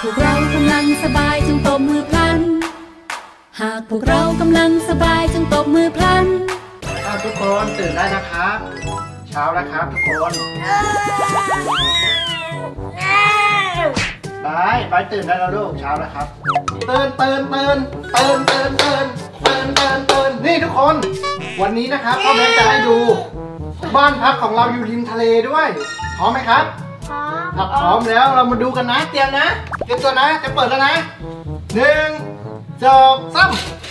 พวกเรากำลังสบายจงตบมือพลันหากพวกเรากำลังสบายจงตบมือพลันทุกคนตื่นได้นะครับเช้าแล้วครับทุกคนไปตื่นได้แล้วลูกเช้าแล้วครับตื่นนี่ทุกคนวันนี้นะครับพ่อแม่จะให้ดูบ้านพักของเราอยู่ริมทะเลด้วยพร้อมไหมครับถ้าพร้อมแล้วเรามาดูกันนะเตรียมตัวนะจะเปิดแล้วนะ1 2 3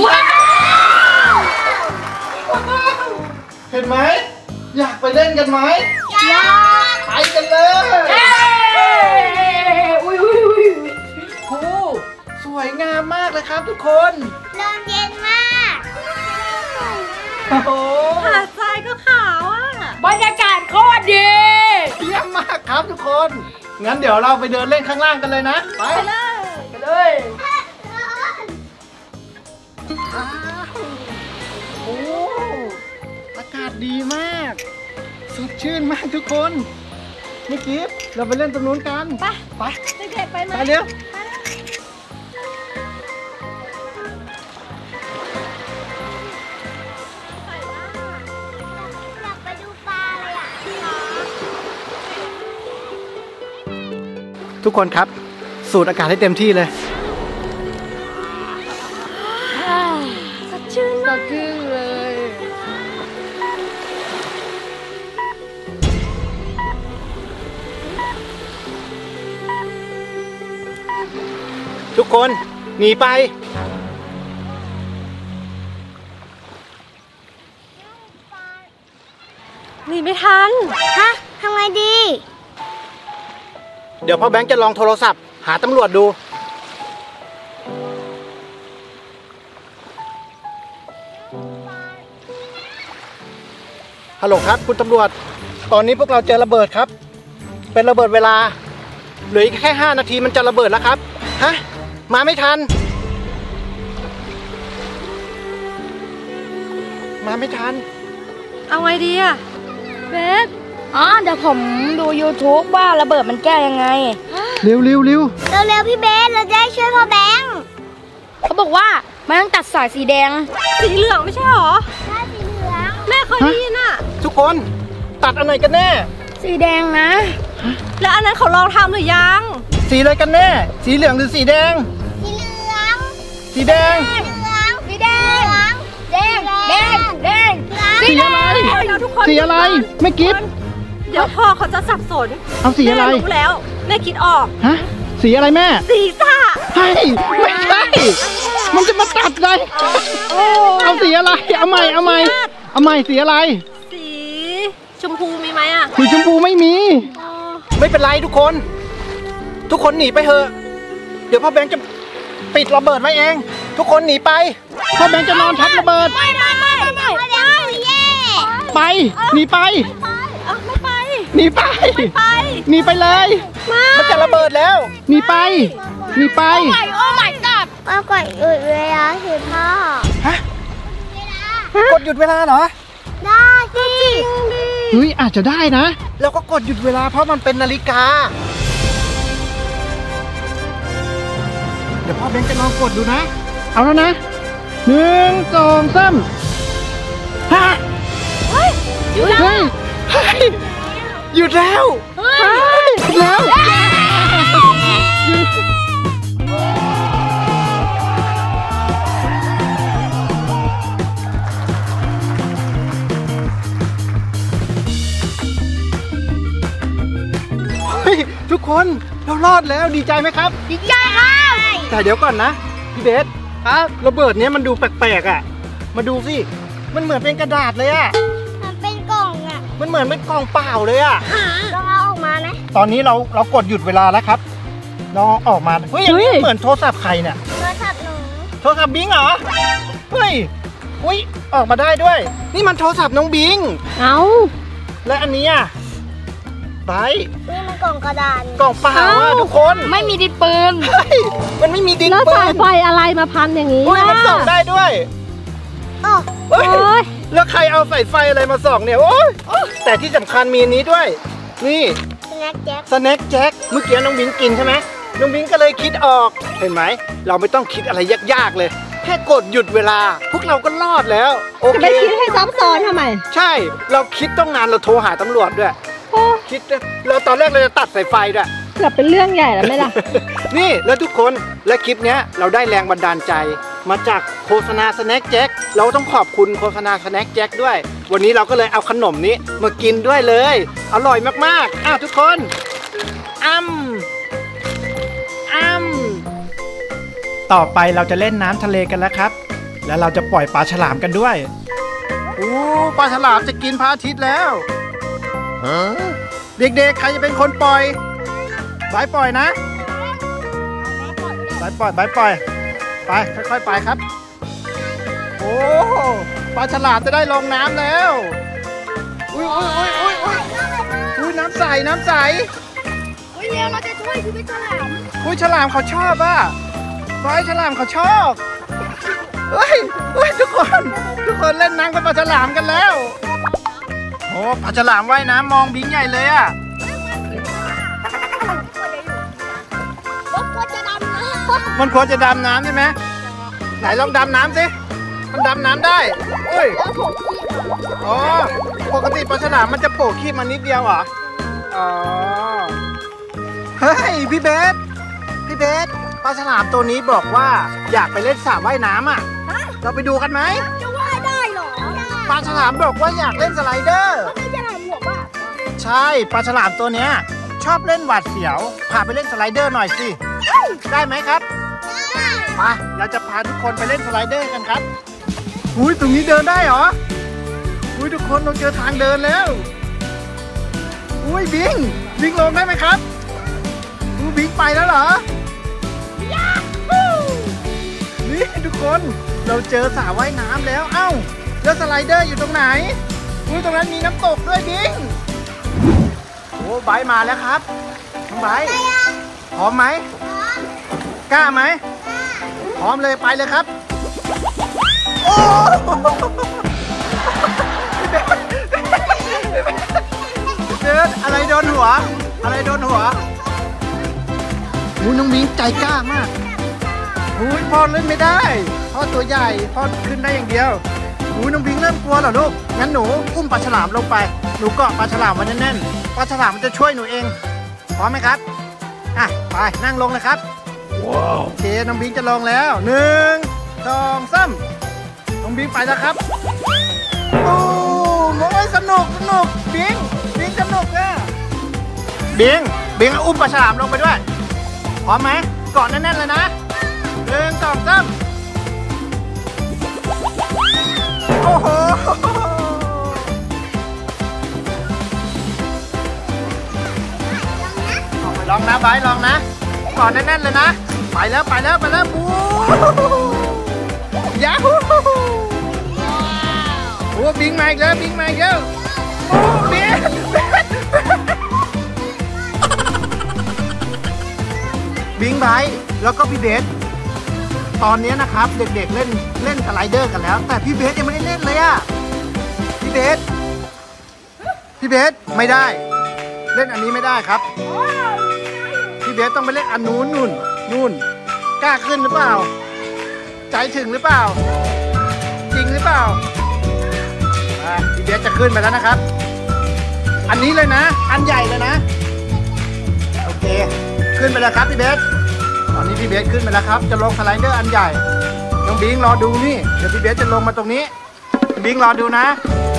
เห็นไหมอยากไปเล่นกันไหมอยากไปกันเลยโอ้สวยงามมากเลยครับทุกคนลมเย็นมากโอ้โหหาดทรายก็ขาวอ่ะบรรยากาศโคตรดีเยี่ยมมากครับทุกคนงั้นเดี๋ยวเราไปเดินเล่นข้างล่างกันเลยนะไปเลยโอ้อากาศดีมากสดชื่นมากทุกคนนี่กิฟต์เราไปเล่นตรงนู้นกันไปเด็กๆไปไหมไปเร็วอยากไปดูปลาเลยอ่ะทุกคนครับสูดอากาศให้เต็มที่เลยสดชื่นเลยทุกคนหนีไปหนีไม่ทันฮะทำไงดีเดี๋ยวพ่อแบงค์จะลองโทรศัพท์หาตำรวจดูฮัลโหลครับคุณตำรวจตอนนี้พวกเราเจอระเบิดครับเป็นระเบิดเวลาเหลืออีกแค่5 นาทีมันจะระเบิดแล้วครับฮะมาไม่ทันเอาไงดีอะเบสเดี๋ยวผมดู YouTube ว่าระเบิดมันแก้ยังไงเร็วพี่เบสเราจะได้ช่วยพ่อแบงค์เขาบอกว่ามันต้องตัดสายสีแดงสีเหลืองไม่ใช่หรอใช่สีเหลืองแม่เคยได้ยินอะทุกคนตัดอันไหนกันแน่สีแดงนะแล้วอันนั้นเขาลองทำหรือยังสีอะไรกันแน่สีเหลืองหรือสีแดงสีแดงสีอะไรไม่กิฟเดี๋ยวพ่อเขาจะสับสนเอาสีอะไรรู้แล้วแม่คิดออกฮะสีอะไรแม่สีซ่าไม่ใช่มันจะมาตัดเลยเอาสีอะไรเอาใหม่สีอะไรสีชมพูมีไหมอ่ะสีชมพูไม่มีไม่เป็นไรทุกคนหนีไปเถอะเดี๋ยวพ่อแบงค์จะปิดระเบิดไว้เองทุกคนหนีไปพ่อแบงค์จะนอนทับระเบิดไม่ไปหนีไปหนีไปเลยมันจะระเบิดแล้วหนีไปโอ้ my god กดหยุดเวลาสิพ่อฮะกดหยุดเวลาเหรอได้สิเฮ้ยอาจจะได้นะแล้วก็กดหยุดเวลาเพราะมันเป็นนาฬิกาเดี๋ยวพ่อแบงค์จะลองกดดูนะเอาแล้วนะ1 2 3ฮะหยุดแล้วหยุดแล้วทุกคนเรารอดแล้วดีใจไหมครับดีใจครับแต่เดี๋ยวก่อนนะพี่เบสครับระเบิดเนี้ยมันดูแปลกๆอ่ะมาดูสิมันเหมือนเป็นกระดาษเลยอ่ะมันเป็นกล่องอ่ะมันเหมือนเป็นกล่องเปล่าเลยอ่ะลองเอาออกมานะตอนนี้เรากดหยุดเวลาแล้วครับลองออกมาเฮ้ยเหมือนโทรศัพท์ใครเนี่ยโทรศัพท์หนูโทรศัพท์บิงเหรอเฮ้ยออกมาได้ด้วยนี่มันโทรศัพท์น้องบิงเอาและอันนี้อ่ะไปนี่มันกล่องกระดาษกล่องเปล่าอ่ะทุกคนไม่มีดินปืนมันไม่มีดินปืนแล้วสายไฟอะไรมาพันอย่างนี้มันส่องได้ด้วยแล้วใครเอาสายไฟอะไรมาส่องเนี่ยโอ้ยแต่ที่สำคัญมีอันนี้ด้วยนี่สแน็คแจ็คเมื่อกี้น้องบิงกินใช่ไหมน้องบิงก็เลยคิดออกเห็นไหมเราไม่ต้องคิดอะไรยากๆเลยแค่กดหยุดเวลาพวกเราก็รอดแล้วโอเคจะไปคิดให้ซับซ้อนทำไมใช่เราคิดต้องนานเราโทรหาตำรวจด้วยคิดเราตอนแรกเราจะตัดสายไฟด้วยเกือบเป็นเรื่องใหญ่แล้วไหมล่ะนี่แล้วทุกคนและคลิปนี้เราได้แรงบันดาลใจมาจากโฆษณาสแน็คแจ็คเราต้องขอบคุณโฆษณาสแน็คแจ็คด้วยวันนี้เราก็เลยเอาขนมนี้มากินด้วยเลยอร่อยมากๆทุกคนต่อไปเราจะเล่นน้ำทะเลกันแล้วครับแล้วเราจะปล่อยปลาฉลามกันด้วยปลาฉลามจะกินพระอาทิตย์แล้วเด็กๆใครจะเป็นคนปล่อยบายปล่อยนะบายปล่อยไปค่อยๆไปครับโอ้ปลาฉลามจะได้ลงน้ำแล้วอุ้ยน้ำใสเร็วเราจะช่วยพี่ฉลามฉลามเขาชอบอ่ะฉลามเขาชอบทุกคนเล่นน้ำกับปลาฉลามกันแล้วโอ้ปลาฉลามว่ายน้ำมองบิงใหญ่เลยอ่ะมันควรจะดำน้ำใช่ไหมไหนลองดำน้ำสิมันดำน้ำได้อ๋อปกติปลาฉลามมันจะโผล่ขี้มันนิดเดียวเหรอเฮ้ยพี่เบสปลาฉลามตัวนี้บอกว่าอยากไปเล่นสระว่ายน้ำอ่ะเราไปดูกันไหมจะว่ายได้หรอปลาฉลามบอกว่าอยากเล่นสไลเดอร์ไม่ใช่ฉลามหัวป่ะใช่ปลาฉลามตัวเนี้ยชอบเล่นหวาดเสียวพาไปเล่นสไลเดอร์หน่อยสิได้ไหมครับไปเราจะพาทุกคนไปเล่นสไลเดอร์กันครับตรงนี้เดินได้เหรอทุกคนเราเจอทางเดินแล้วบิงลงได้ไหมครับบิงไปแล้วเหรอนี่ทุกคนเราเจอสระว่ายน้ำแล้วแล้วสไลเดอร์อยู่ตรงไหนตรงนั้นมีน้ำตกด้วยบิงไบร์ทมาแล้วครับน้องไบร์ทพร้อมไหมกล้าไหมพร้อมเลยไปเลยครับเจออะไรโดนหัวน้องบิงใจกล้ามากพ่อเล่นไม่ได้พ่อตัวใหญ่พ่อขึ้นได้อย่างเดียวน้องบิงเริ่มกลัวเหรอลูกงั้นหนูอุ้มปลาฉลามลงไปหนูเกาะปลาฉลามไว้แน่นๆปลาฉลามมันจะช่วยหนูเองพร้อมไหมครับไปนั่งลงเลยครับโอเคน้องบิงจะลงแล้ว1 2 3น้องบิงไปแล้วครับสนุกบิงสนุกอ่ะบิงอุ้มปลาฉลามลงไปด้วยพร้อมไหมเกาะแน่นๆเลยนะ1 2 3โอ้โหลองนะไบร์ทลองนะเกาะแน่นๆเลยนะไปแล้วบูยาฮูบิงมาอีกแล้วบิงไบร์ทแล้วก็พี่เบสตอนนี้นะครับเด็กๆเล่นสไลเดอร์กันแล้วแต่พี่เบสยังไม่ได้เล่นเลยอ่ะพี่เบสไม่ได้เล่นอันนี้ไม่ได้ครับพี่เบสต้องไปเล่นอันนู่นกล้าขึ้นหรือเปล่าใจถึงหรือเปล่าจริงหรือเปล่าพี่เบสจะขึ้นไปแล้วนะครับอันนี้เลยนะอันใหญ่เลยนะโอเคขึ้นไปแล้วครับพี่เบสตอนนี้พี่เบสขึ้นไปแล้วครับจะลงสไลเดอร์อันใหญ่น้องบิงรอดูนี่เดี๋ยวพี่เบสจะลงมาตรงนี้บิงรอดูนะ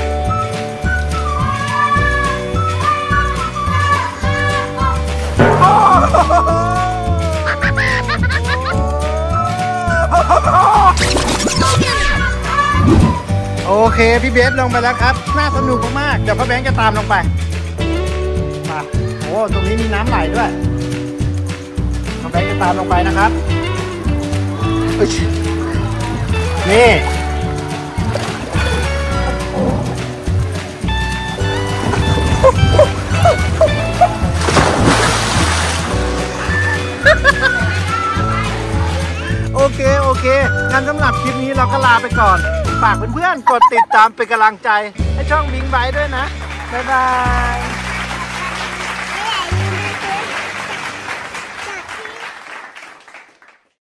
โอเคพี่เบสลงไปแล้วครับน่าสนุกมากๆเดี๋ยวพ่อแบงค์จะตามลงไปตรงนี้มีน้ำไหลด้วยพ่อแบงค์จะตามลงไปนะครับนี่โอเคงั้นสำหรับคลิปนี้เราก็ลาไปก่อนฝากเพื่อนๆกดติดตามเป็นกำลังใจให้ช่องบิงไบท์ด้วยนะบ๊ายบาย